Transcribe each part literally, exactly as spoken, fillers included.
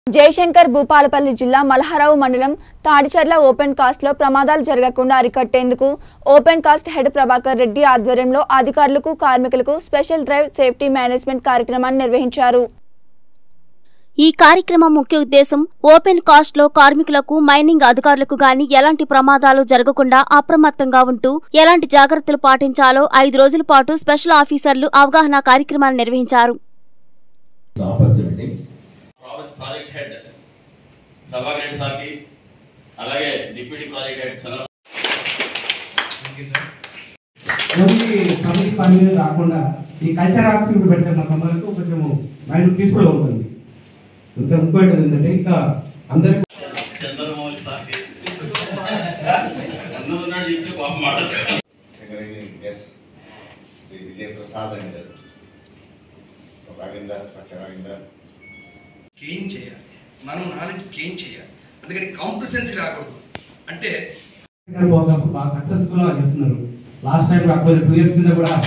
జయశంకర్ భూపాలపల్లి జిల్లా మల్హారావు మండలం Tadicherla open cast లో ప్రమాదాలు జరగకుండా అరికట్టేందుకు open cast head Prabhakar Reddy ఆధ్వర్యంలో అధికారులకు కార్మికులకు స్పెషల్ డ్రైవ్ సేఫ్టీ మేనేజ్మెంట్ కార్యక్రమాన్ని నిర్వహించారు। ఈ కార్యక్రమం ముఖ్య ఉద్దేశం ఓపెన్ కాస్ట్ లో కార్మికులకు మైనింగ్ అధికారులకు గాని ఎలాంటి ప్రమాదాలు జరగకుండా అప్రమత్తంగా ఉంటూ ఎలాంటి జాగ్రత్తలు పాటించాలో ఐదు రోజుల పాటు స్పెషల్ ఆఫీసర్లు అవగాహన కార్యక్రమాన్ని నిర్వహించారు। ప్రాజెక్ట్ హెడ్ ప్రభాకర్ రెడ్డి సార్కి అలాగే deputy project head Chandra committee పని మీద కాకుండా ఈ కల్చర్ యాక్టివిటీ పెడితే మా తమ్ములకు కొంచెం మైండ్ పీస్ఫుల్ ఉంటుంది। ఇంకా ఇంకోటి ఏంటంటే ఇంకా అందరికి చంద్రమౌళి సార్కి అందరూ ఉన్నాడు చెప్తే పాప మాట్లాడతారు। శ్రీ విజయ ప్రసాద్ అండి రాగిందర్ రాగిందర్ గెయిన్ చేయాలి, మనం నాలెడ్జ్ గెయిన్ చేయాలి, అందుకని కాంప్లిసెన్సీ రాకూడదు। అంటే బాగా సక్సెస్ఫుల్ గా చేస్తున్నారు। లాస్ట్ టైం కాకపోతే టూ ఇయర్స్ కింద కూడా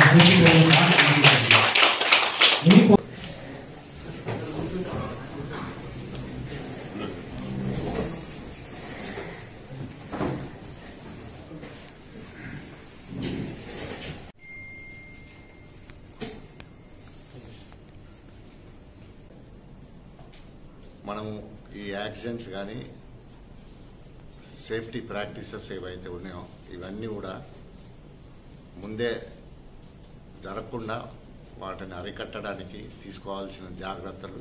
మనము ఈ యాక్సిడెంట్స్ కానీ సేఫ్టీ ప్రాక్టీసెస్ ఏవైతే ఉన్నాయో ఇవన్నీ కూడా ముందే జరగకుండా వాటిని అరికట్టడానికి తీసుకోవాల్సిన జాగ్రత్తలు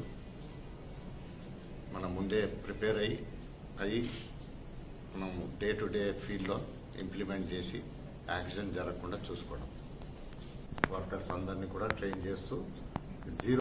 మనం ముందే ప్రిపేర్ అయ్యి అయ్యి మనం డే టు డే ఫీల్డ్లో ఇంప్లిమెంట్ చేసి యాక్సిడెంట్ జరగకుండా చూసుకోవడం, వర్కర్స్ అందరినీ కూడా ట్రైన్ చేస్తూ జీరో